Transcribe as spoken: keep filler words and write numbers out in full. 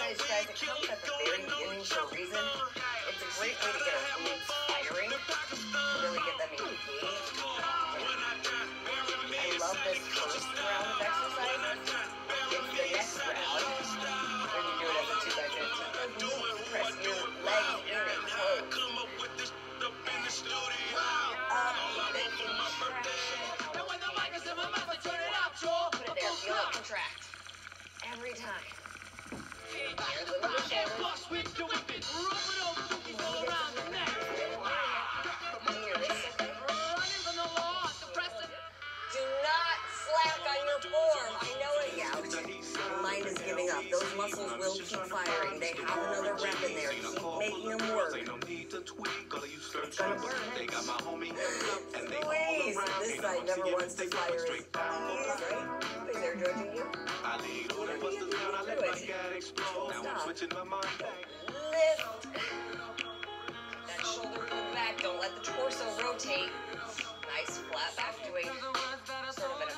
exercise, guys, it comes at the very beginning for a reason. It's a great way to get our glutes firing, to really get them engaged. I love this first round of exercises. It's the next round, when you do it as a two by fifteen. Those glutes press your legs in and close. Up, big contraction. Put it there, feel it contract. Every time. Hands over the shoulders. Do not slack on your form. I know it. Ouch. Your mind is giving up. Those muscles will keep firing. They have another rep in there. Keep making them work. It's gonna burn. Squeeze. This side never wants to fire as easy. Is there judging you? Whatever you do, do it. Stop. Lift. That shoulder pulled back. Don't let the torso rotate. Nice flat back, doing sort of an